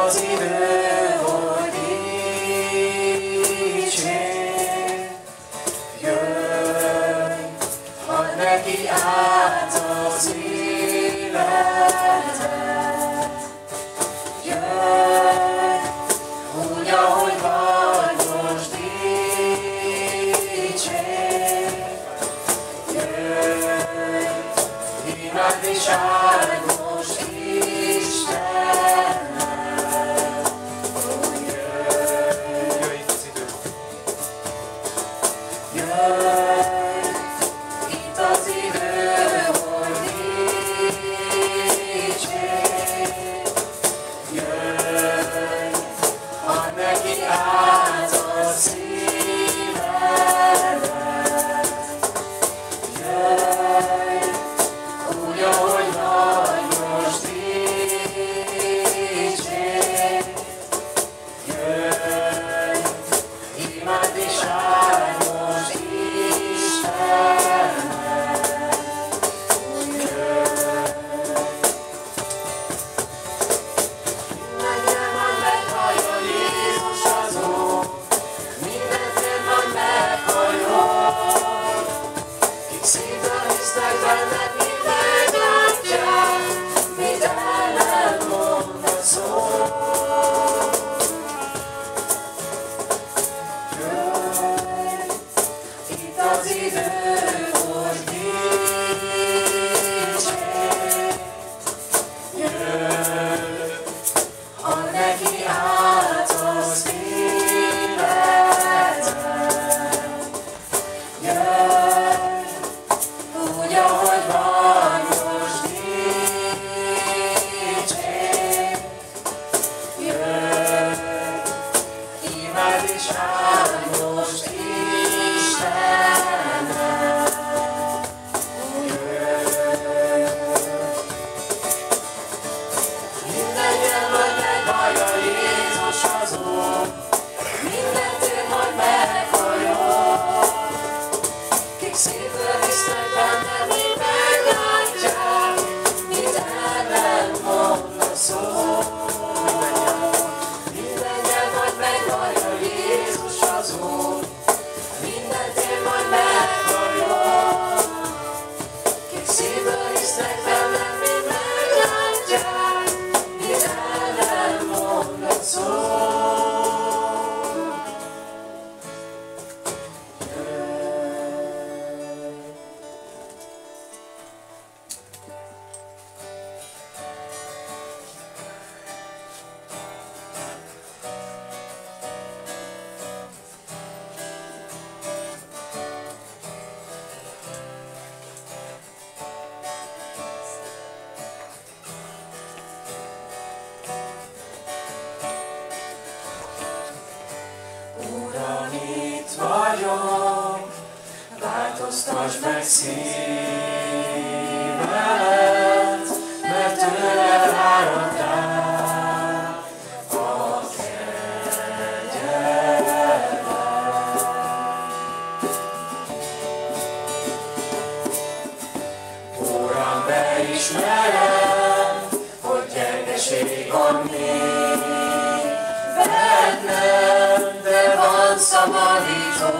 az idő, hogy dicsérj. Jöjj, add neki át az életet. Jöjj, úgy, ahogy vagy, most dicsérj. Jöjj, imádd és áld most Istenet. Jöjj, itt az idő. Jöjj, itt az idő, hogy dicsérj. Jöjj, add neki át a szívedet. Jöjj, úgy, ahogy vagy, most dicsérj. Jöjj, imádd és áld most Istenet. Minden nyelven meghallja Jézus az Úr, minden tér majd meghalljon. Kik szívből hisznek benned, mint meglátják, mit ellen mond a szó. Jöjj, itt az idő, hogy dicsérj. Jöjj, add neki át az életet. Jöjj, úgy, ahogy vagy, most dicsérj. Jöjj, imádd és áld most Istenet. Jöjj. Minden nyelv majd meghallja Jézus az Úr, minden tér majd meghalljon. Kik szívből hisznek benned, mint meglátják, mit ellen mond a szó. Minden nyelv majd meghallja Jézus az Úr, minden tér majd meghalljon. Kik szívből hisznek benned, mint meglátják, mit ellen mond a szó. Uram, itt vagyok, változtasd meg szívemet, mert tőled árad rá a kegyelem. Uram, beismerem, hogy gyengeség van még bennem, de van szabadító.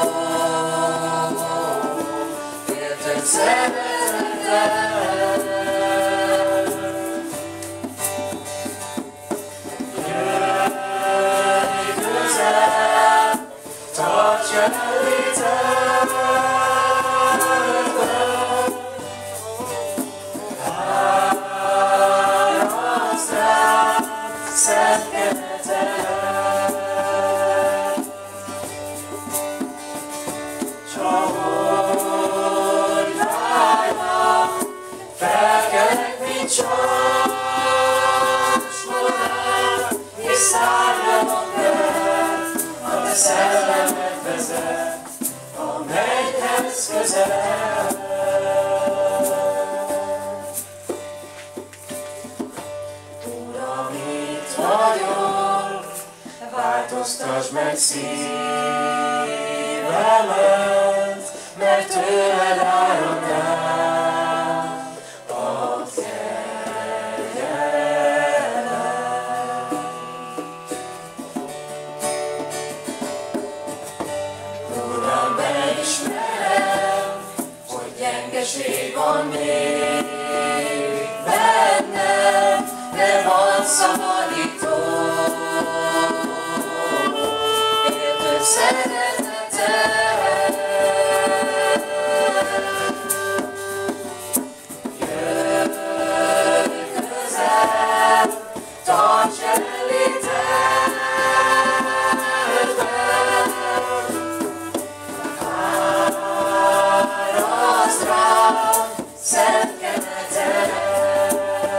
Érted szereteted. Jöjj közel, tarts jelenlétedben. Árasd rám szent keneted. Csak hogy vágynak, felkelek, mint csasmodár, és szárnyalok veled, a te szellemed vezet a mennyhez közel. Uram, itt vagyok, változtasd meg szívemet, mert tőled árad rám a kegyelem. békesség van még bennem, de van szabadító, értő szereteted. Tarts jelenlétedben, árasd rám szent kenetedet,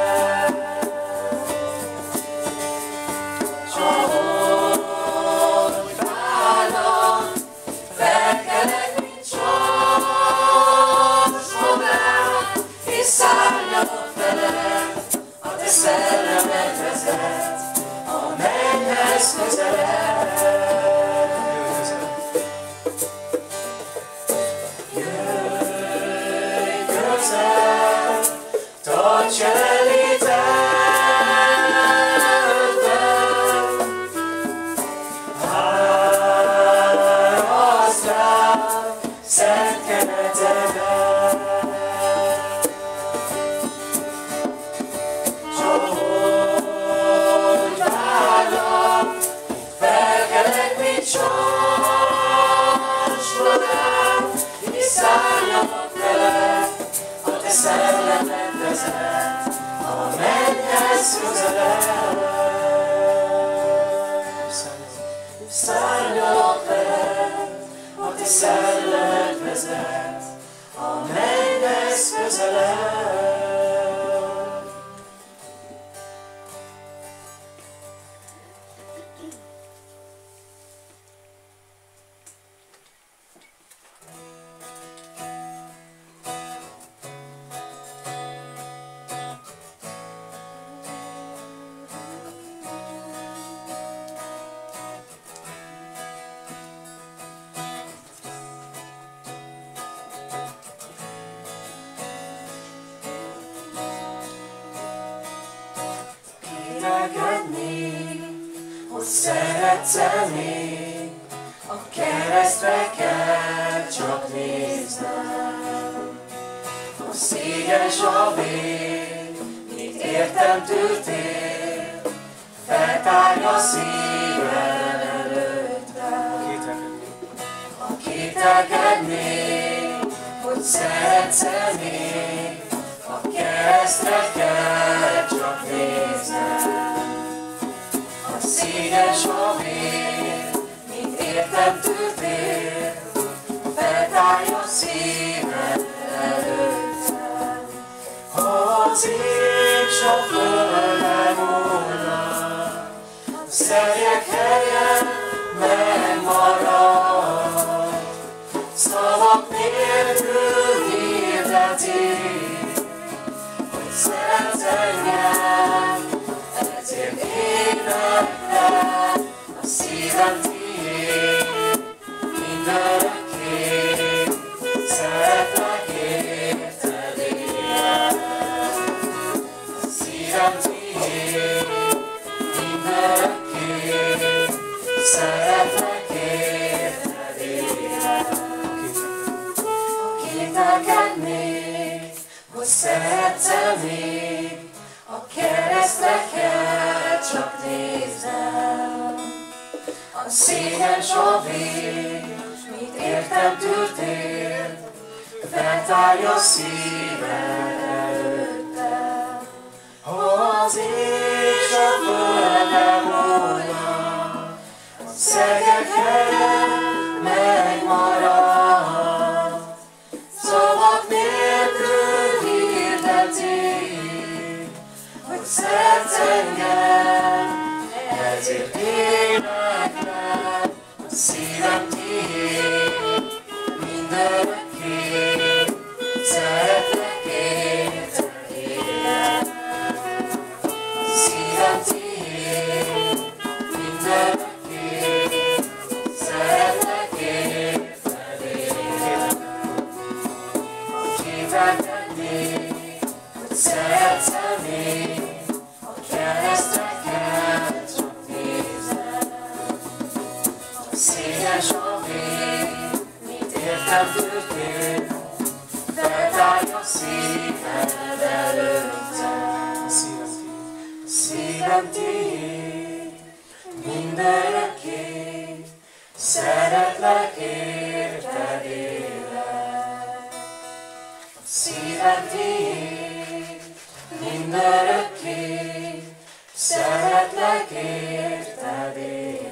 s ahogy várlak, felkelek, mint csasmogár, és szárnyalok veled, a te szellemed vezet, a mennyhez közelebb. Jöjj közel, tarts jelenlétedben, árasd rám szent kenetedet. Felkelek, mint csasmogár, és szárnyalok veled, a te szellemed vezet, a mennyhez közelebb. Szárnyalok veled, a te szellemed vezet, a mennyhez közelebb. Hogy szeretsz még, a keresztre kell csak néznem. A szégyen s a vég, mit értem tűrtél, feltárja szívem előttem. Ha kételkednél, hogy szeretsz még, a keresztre kell csak néznem. A szégyen s a vég, mint értem tűrtél, feltárja szívem előttem. Ha az ég s a föld elmúlnak, a szellyek helyen megmarad, szavak nélkül hirdeti, hogy szeretsz engem, ezért éneklem, a szívem tiéd, mindörökké, szeretlek érted élem. A szívem tiéd, mindörökké, szeretlek érted élem. Kételkednék, hogy szeretsz még, a keresztre kell csak néznem. A szégyen s a vég, mit értem tűrtél, feltárja szívem előttem. Ha az ég s a föld elmúlnak, a szellyek helyen megmarad, szavak nélkül hirdeti, hogy szeretsz engem, ezért éneklem, a szívem tiéd, mindörökké, szeretlek érted élem. A szívem tiéd, mindörökké, szeretlek érted élem. Kételkednék, hogy szeretsz még, a keresztre kell csak néznem. A szégyen s a vég, mit értem tűrtél, feltárja szíved előttem. Szívem tiéd, mindörökké, szeretlek, érted élek. Szívem tiéd, mindörökké, szeretlek, érted élek.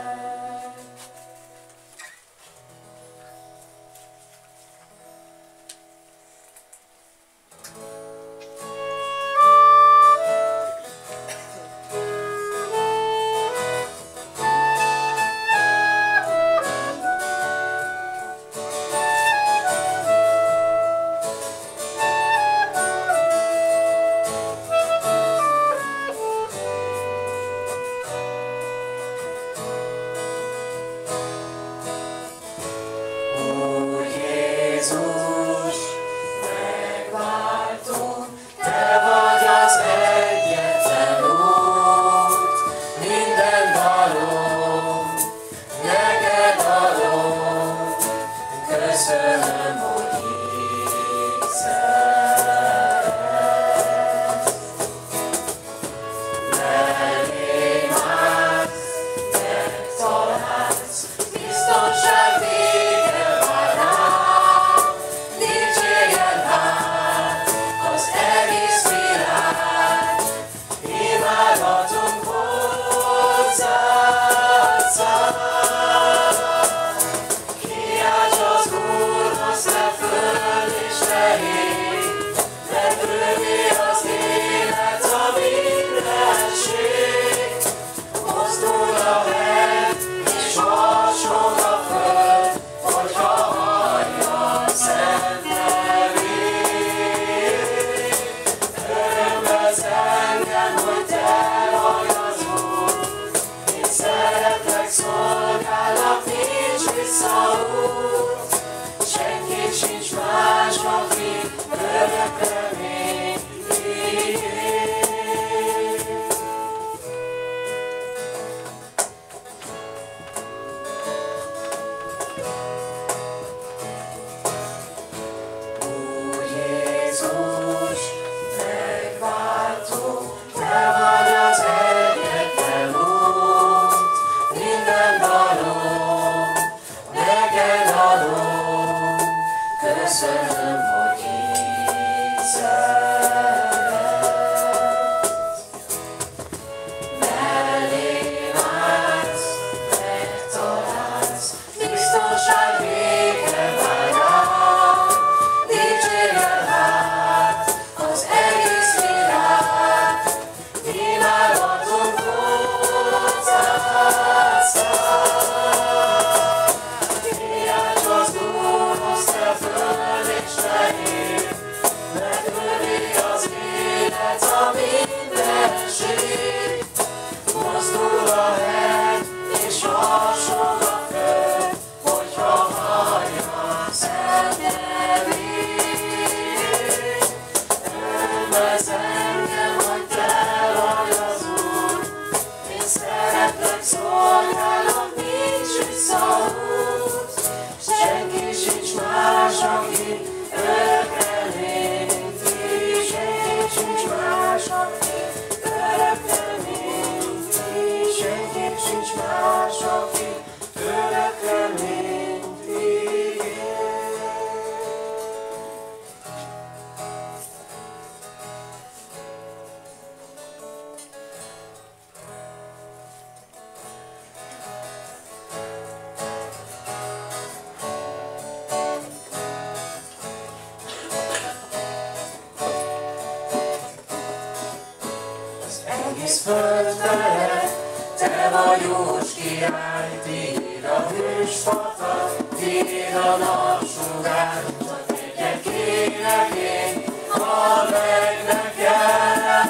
Egész föld felett, te vagy Jócs király, tiéd a hőspatak, tiéd a napsugár, csak egyet kérek én, halld meg nekem,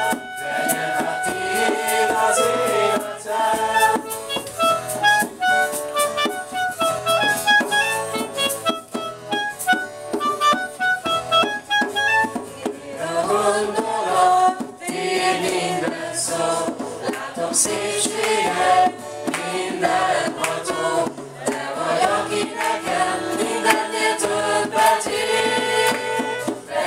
legyen hát tiéd az életem. Szépséged, mindenható, te vagy, aki nekem mindennél többet ér.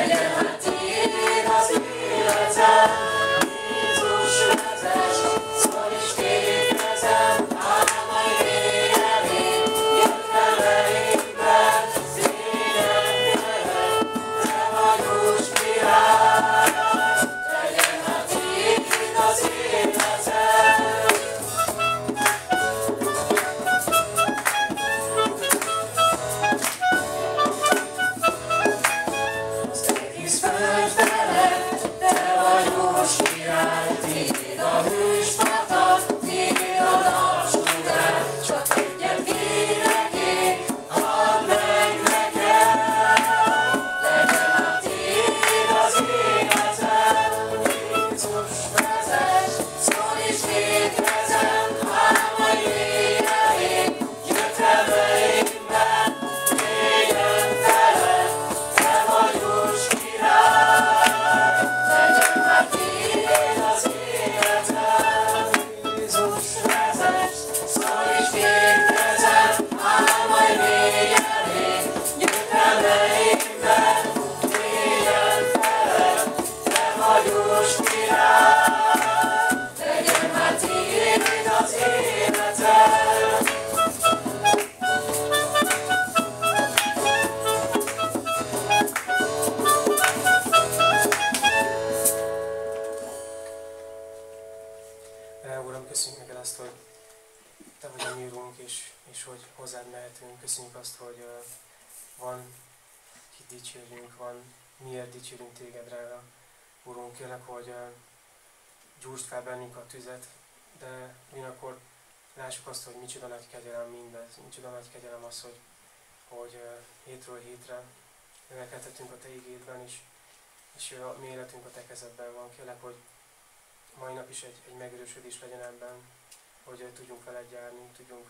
dicsérjünk, van miért dicsérünk téged, drága Urunk. Kérlek, hogy gyújtsd fel bennünk a tüzet, de ugyanakkor lássuk azt, hogy micsoda nagy kegyelem mindez, micsoda nagy kegyelem az, hogy hétről hétre növekedhetünk a Te igédben is, és a mi életünk a Te kezedben van. Kérlek, hogy mai nap is egy megerősödés legyen ebben, hogy tudjunk veled járni, tudjunk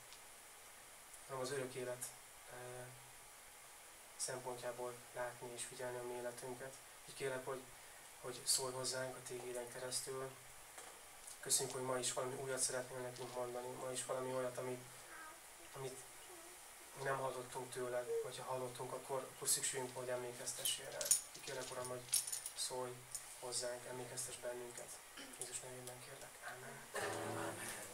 az örök élet szempontjából látni és figyelni a mi életünket. Így kérlek, hogy szólj hozzánk a Tégeden keresztül. Köszönjük, hogy ma is valami újat szeretnél nekünk mondani, ma is valami olyat, amit nem hallottunk tőled, vagy ha hallottunk, akkor szükségünk, hogy emlékeztessél rá. Így kérlek, Uram, hogy szólj hozzánk, emlékeztess bennünket. Jézus nevében kérlek. Amen. Amen.